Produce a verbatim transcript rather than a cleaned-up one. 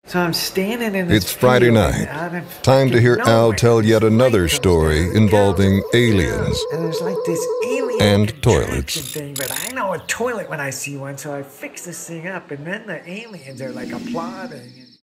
So I'm standing in this It's Friday field, night. and out of Time to fucking hear Al nowhere, tell yet this another light comes story down, and involving goes, aliens and there's like this alien and contraption toilets. thing, but I know a toilet when I see one, so I fix this thing up, and then the aliens are like applauding.